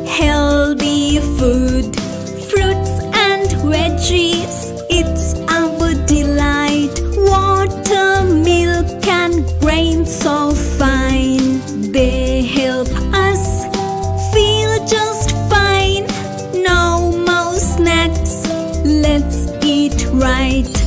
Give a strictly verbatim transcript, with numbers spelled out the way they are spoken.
healthy food, fruits and veggies, it's our delight. Water, milk and grains so fine, they help us feel just fine. No more snacks, let's eat right.